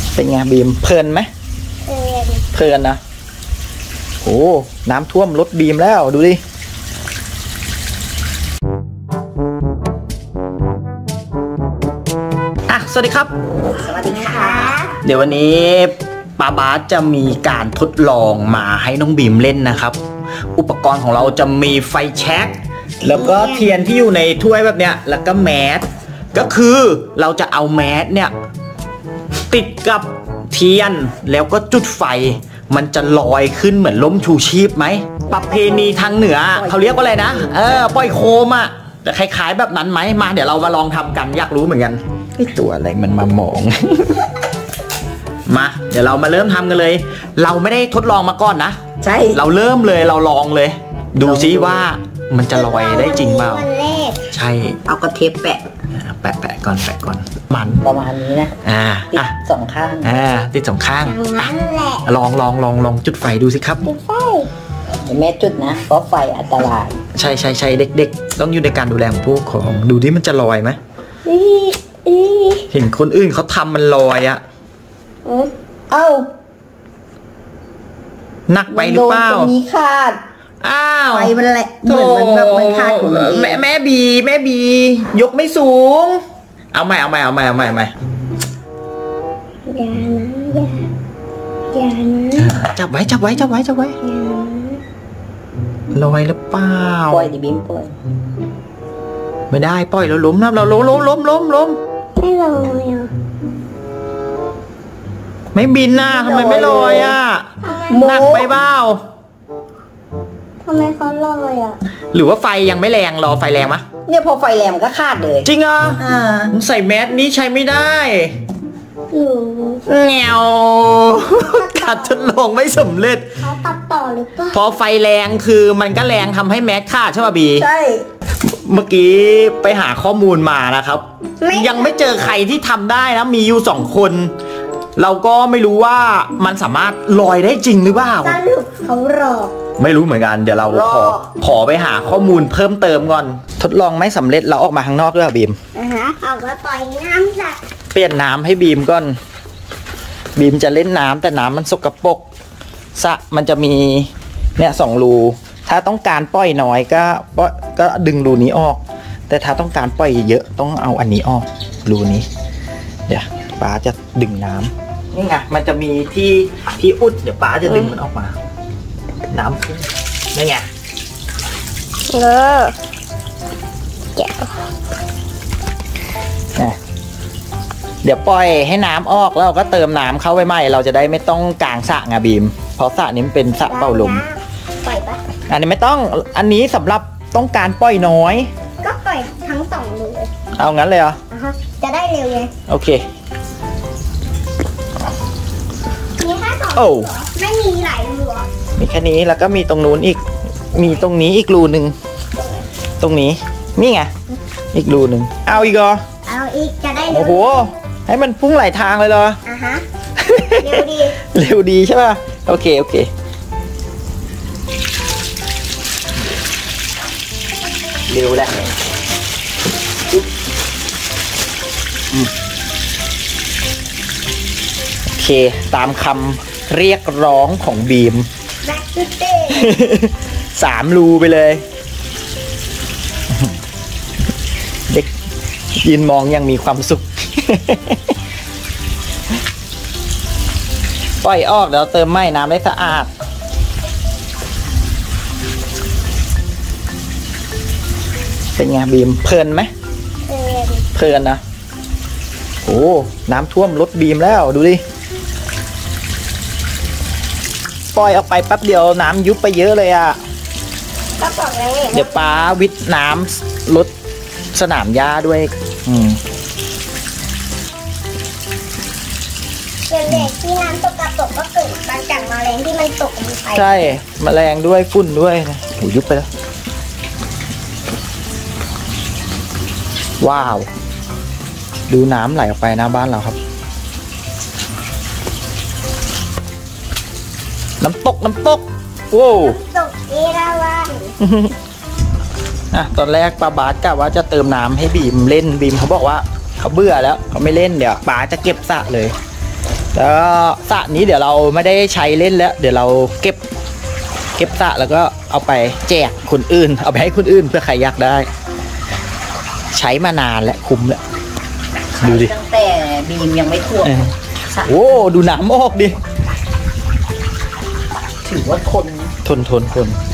เป็นไงบีมเพลินไหมเพลินนะโอ้น้ำท่วมรถบีมแล้วดูดิสวัสดีครับสวัสดีค่ะเดี๋ยววันนี้ป้าบาสจะมีการทดลองมาให้น้องบีมเล่นนะครับอุปกรณ์ของเราจะมีไฟแช็กแล้วก็เทียนที่อยู่ในถ้วยแบบเนี้ยแล้วก็แมสก็คือเราจะเอาแมสเนี่ยติดกับเทียนแล้วก็จุดไฟมันจะลอยขึ้นเหมือนล้มชูชีพไหมประเพณีทางเหนือเขาเรียกว่าอะไรนะปล่อยโคมอ่ะแต่คล้ายๆแบบนั้นไหมมาเดี๋ยวเรามาลองทำกันอยากรู้เหมือนกันไอ้ตัวอะไรมันมามอง มาเดี๋ยวเรามาเริ่มทำกันเลยเราไม่ได้ทดลองมาก่อนนะใช่เราเริ่มเลยเราลองเลยดูซิว่ามันจะลอยได้จริงเปล่าใช่เอากระเทปแปะก่อนมันประมาณนี้นะติดสองข้างติดสองข้างลองจุดไฟดูสิครับจุดไฟแม่จุดนะเพราะไฟอันตรายใช่เด็กๆต้องอยู่ในการดูแลของผู้ปกครองดูดิมันจะลอยไหมเห็นคนอื่นเขาทำมันลอยอะหนักไปหรือเปล่าตรงนี้ขาดอ้าวไฟมันแหละเหมือนมันแบบมันขาดของมันแม่บียกไม่สูงเอาใหม่อย่านะจับไว้ลอยหรือเปล่าปล่อยดิบิ้มปล่อยไม่ได้ปล่อยแล้วล้มนะเราล้มไม่ลอยไม่บินนะทำไมไม่ลอยอ่ะหนักไปเปล่าทำไมเขาลอยอ่ะหรือว่าไฟยังไม่แรงรอไฟแรงมะเนี่ยพอไฟแรงก็ขาดเลยจริงอ่ะใส่แมสนี้ใช้ไม่ได้แงวการทดลองไม่สำเร็จเขาตัดต่อหรือเปล่าพอไฟแรงคือมันก็แรงทำให้แมสขาดใช่ป่ะบีใช่เมื่อกี้ไปหาข้อมูลมานะครับยังไม่เจอใครที่ทำได้นะมีอยู่2 คนเราก็ไม่รู้ว่ามันสามารถลอยได้จริงหรือเปล่าสรุปเขาหลอกไม่รู้เหมือนกันเดี๋ยวเราขอไปหาข้อมูลเพิ่มเติมก่อนทดลองไม่สำเร็จเราออกมาข้างนอกด้วยบีมออกมาปล่อยน้ำจ้ะเปลี่ยนน้ำให้บีมก่อนบีมจะเล่นน้ำแต่น้ำมันสกปรกสระมันจะมีเนี่ย2 รูถ้าต้องการปล่อยน้อยก็ดึงรูนี้ออกแต่ถ้าต้องการปล่อยเยอะต้องเอาอันนี้ออกรูนี้เดี๋ยวป๋าจะดึงน้ำนี่ไงมันจะมีที่อุดเดี๋ยวป๋าจะดึงมันออกมาน้ำขึ้นนี่ไงเดี๋ยวปล่อยให้น้ำออกแล้วเราก็เติมน้ำเข้าไปใหม่เราจะได้ไม่ต้องกางสระไงบีมเพราะสระนี้มันเป็นสระเป่าลมปล่อยปะอันนี้ไม่ต้องอันนี้สำหรับต้องการปล่อยน้อยก็ปล่อยทั้ง2 รูเลยเอางั้นเลยเหรอจะได้เร็วไงโอเคมีแค่2 ไม่มีหลายรูมีแค่นี้แล้วก็มีตรงนู้นอีกมีตรงนี้อีกรูหนึ่งตรงนี้นี่ไงอีกรูหนึ่งเอาอีกเหรอเอาอีกจะได้โอ้โหให้มันพุ่งหลายทางเลยเหรอเร็วดีเร็วดีใช่ป่ะโอเคเร็วแล้วโอเคตามคำเรียกร้องของบีม3 รูไปเลยเด็กยืนมองยังมีความสุขปล่อยออกเดี๋ยวเติมไม่น้ำได้สะอาดเป็นไงบีมเพลินไหมเพลินนะโอ้น้ำท่วมรถบีมแล้วดูดิปล่อยออกไปแป๊บเดียวน้ำยุบไปเยอะเลยอ่ะเดี๋ยวป้าวิทน้ำลดสนามหญ้าด้วยเด็กที่น้ำตกกระตกก็เกิดจากแมลงที่มันตกลงไปใช่แมลงด้วยฝุ่นด้วยโหยุบไปแล้วว้าวดูน้ำไหลออกไปหน้าบ้านเราครับน้ำตกโว้ตกเอราวัณตอนแรกป้าบาสกะว่าจะเติมน้ำให้บีมเล่นบีมเขาบอกว่าเขาเบื่อแล้วเขาไม่เล่นเดี๋ยวป้าจะเก็บสระเลยแล้วสระนี้เดี๋ยวเราไม่ได้ใช้เล่นแล้ว เดี๋ยวเราเก็บสระแล้วก็เอาไปแจกคนอื่น เอาไปให้คนอื่นเพื่อใครอยากได้ ใช้มานานแล้วคุ้มแล้วดูดิตั้งแต่บีมยังไม่ท่วมสระโอ้ดูน้ำออกดิถือว่าทนทน